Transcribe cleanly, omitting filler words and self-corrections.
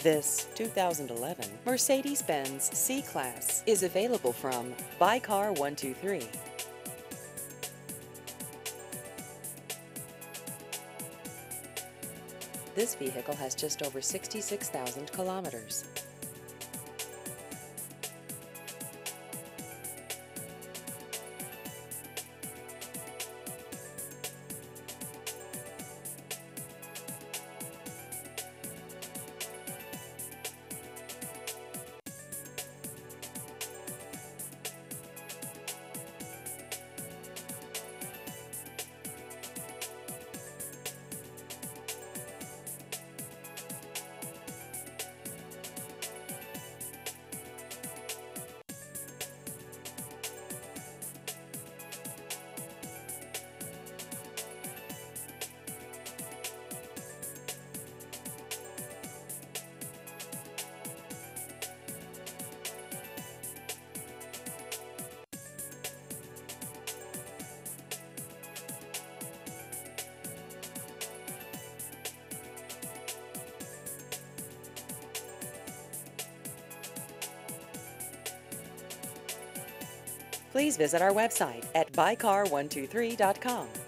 This 2011 Mercedes-Benz C-Class is available from Buy Car 123. This vehicle has just over 66,000 kilometers. Please visit our website at buycar123.com.